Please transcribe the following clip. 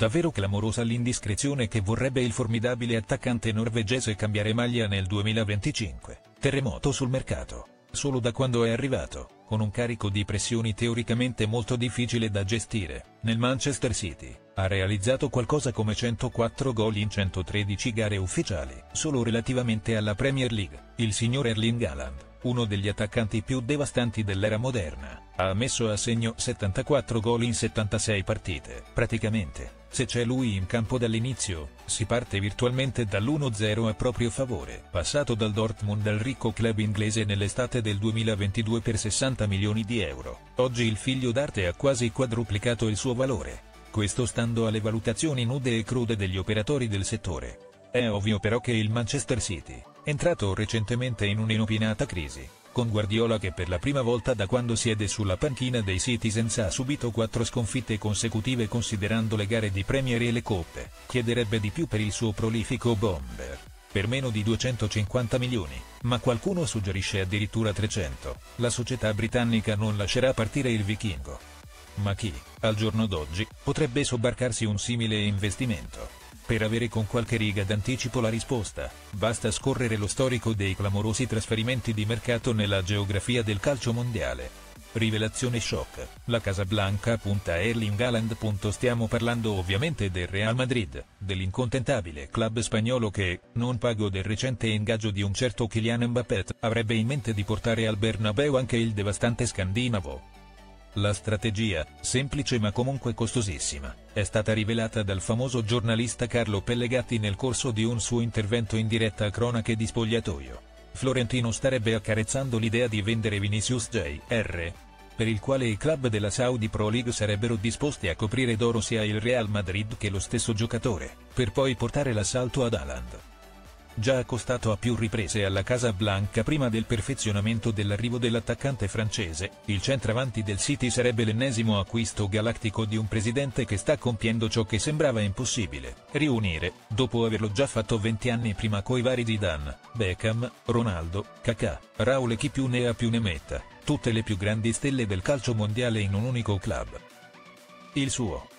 Davvero clamorosa l'indiscrezione che vorrebbe il formidabile attaccante norvegese cambiare maglia nel 2025. Terremoto sul mercato. Solo da quando è arrivato, con un carico di pressioni teoricamente molto difficile da gestire, nel Manchester City, ha realizzato qualcosa come 104 gol in 113 gare ufficiali. Solo relativamente alla Premier League, il signor Erling Haaland, uno degli attaccanti più devastanti dell'era moderna, ha messo a segno 74 gol in 76 partite. Praticamente, se c'è lui in campo dall'inizio, si parte virtualmente dall'1-0 a proprio favore. Passato dal Dortmund al ricco club inglese nell'estate del 2022 per 60 milioni di euro, oggi il figlio d'arte ha quasi quadruplicato il suo valore. Questo stando alle valutazioni nude e crude degli operatori del settore. È ovvio però che il Manchester City, entrato recentemente in un'inopinata crisi, con Guardiola che per la prima volta da quando siede sulla panchina dei Citizens ha subito 4 sconfitte consecutive considerando le gare di Premier e le coppe, chiederebbe di più per il suo prolifico bomber. Per meno di 250 milioni, ma qualcuno suggerisce addirittura 300, la società britannica non lascerà partire il vichingo. Ma chi, al giorno d'oggi, potrebbe sobbarcarsi un simile investimento? Per avere con qualche riga d'anticipo la risposta, basta scorrere lo storico dei clamorosi trasferimenti di mercato nella geografia del calcio mondiale. Rivelazione shock, la Casablanca punta Erling Haaland. Stiamo parlando ovviamente del Real Madrid, dell'incontentabile club spagnolo che, non pago del recente ingaggio di un certo Kylian Mbappé, avrebbe in mente di portare al Bernabeu anche il devastante scandinavo. La strategia, semplice ma comunque costosissima, è stata rivelata dal famoso giornalista Carlo Pellegatti nel corso di un suo intervento in diretta a Cronache di Spogliatoio. Florentino starebbe accarezzando l'idea di vendere Vinicius Jr., per il quale i club della Saudi Pro League sarebbero disposti a coprire d'oro sia il Real Madrid che lo stesso giocatore, per poi portare l'assalto ad Haaland. Già accostato a più riprese alla Casablanca prima del perfezionamento dell'arrivo dell'attaccante francese, il centravanti del City sarebbe l'ennesimo acquisto galattico di un presidente che sta compiendo ciò che sembrava impossibile: riunire, dopo averlo già fatto 20 anni prima coi vari Zidane, Beckham, Ronaldo, Kaká, Raul e chi più ne ha più ne metta, tutte le più grandi stelle del calcio mondiale in un unico club. Il suo